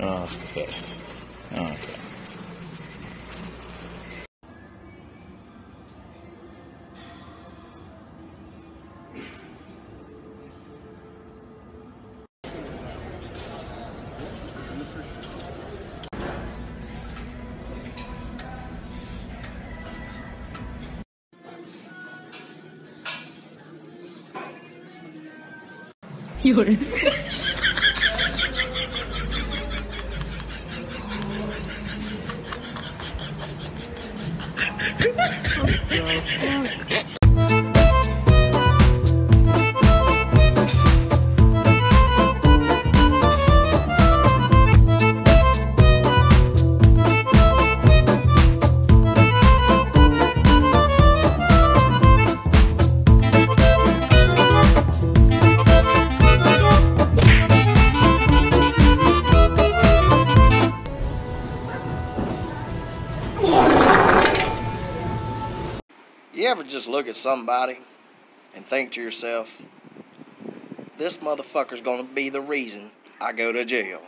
Okay. Okay. You're You ever just look at somebody and think to yourself, this motherfucker's gonna be the reason I go to jail?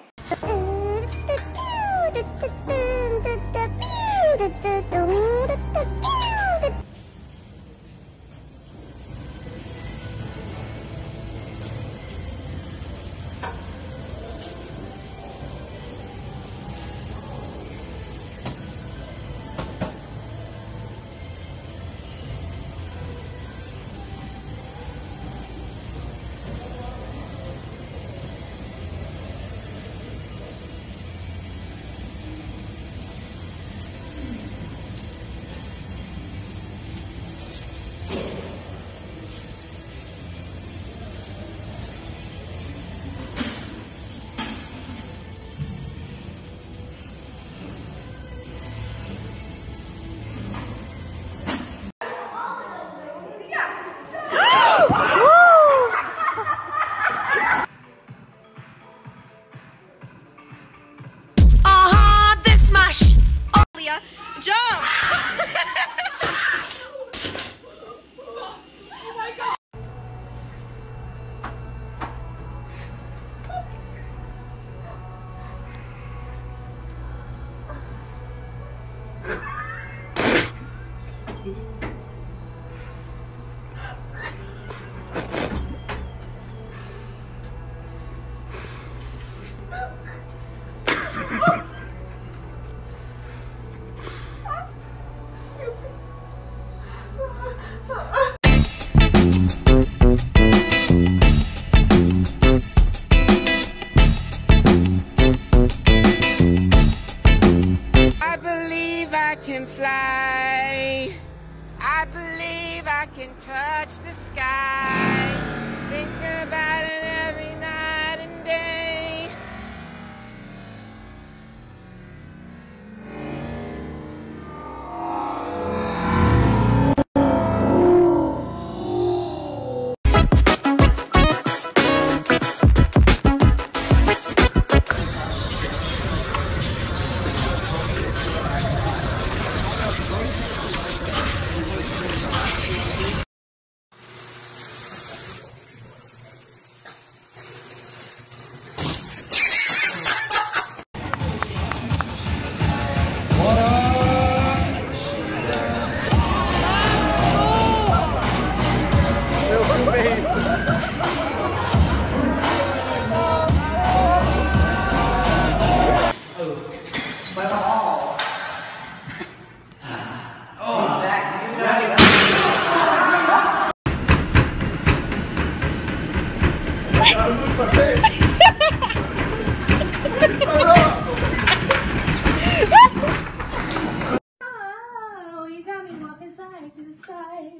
I believe I can touch the sky. Think about it every night and day. Oh, you got me walking side to the side.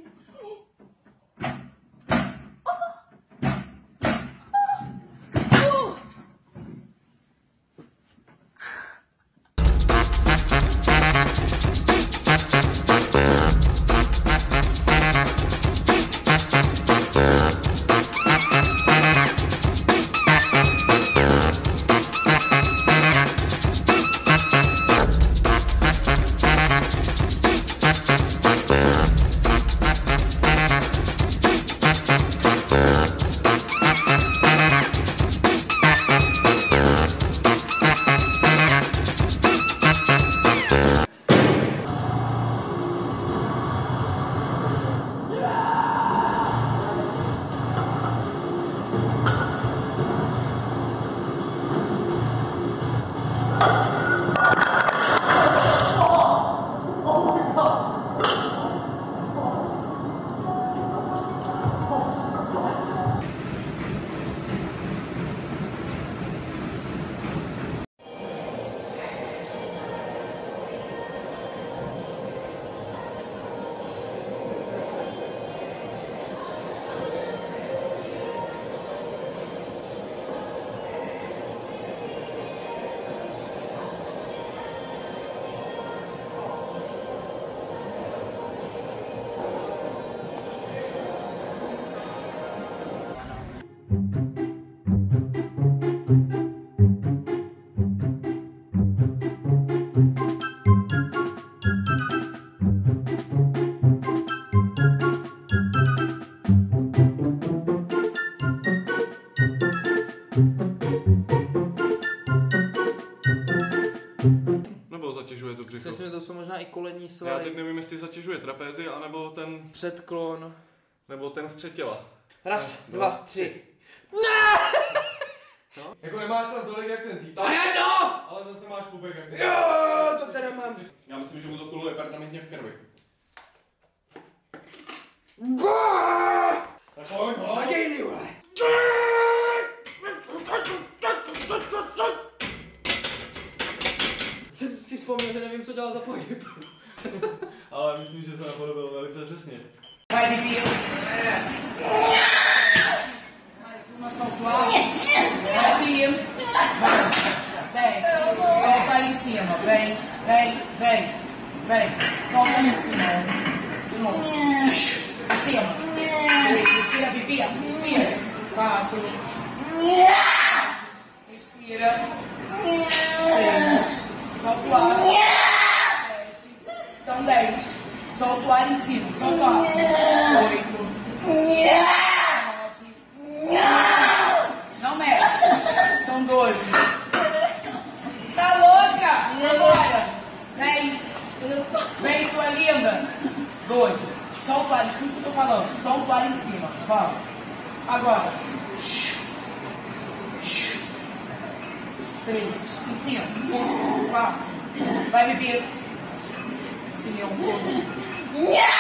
kolení Já svaly. teď nevím, jestli zatěžuje trapézy, anebo ten... Předklon. Nebo ten střetěla. Raz, dva, tři. No? Jako nemáš tam tolik jak ten týpek. A jedno! Ale zase nemáš pupek jak ten. Jo, to teda mám. Já myslím, že mu to kuluje permanentně v krvi. Tak pojď, Zadějný, vole. Jsem si vzpomněl, že nevím, co dělal za pohyb. Ale myslím, že se napodobil velice přesně. Vai, Vivi. Mais uma saltuada. Pode ir. Vem. Solta aí em cima. Vem, vem, vem. Vem. Solta aí em cima. De novo. Em cima. Respira, Vivi. Respira. 4. Respira. 6. Solta o ar. 7. São 10. Solta o ar em cima. Solta o ar. 8. 9. Não mexe. São 12. Tá louca? Agora. Vem. Vem, sua linda. 12. Solta o ar. Escuta o que eu tô falando. Solta o ar em cima. Vamos. Agora. 3. Em cima. 4. Vai, Vivi. 5.